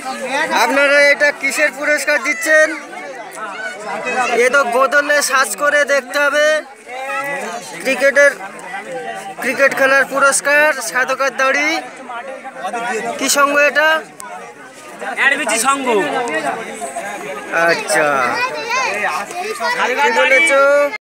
আপনারা এটা কিসের পুরস্কার দিচ্ছেন? এ তো গোদলে সার্চ করে দেখতে হবে। ক্রিকেট খেলার পুরস্কার, সাধকার দাড়ি। কি সঙ্গ এটা? সংঘ। আচ্ছা, কি বলেছো?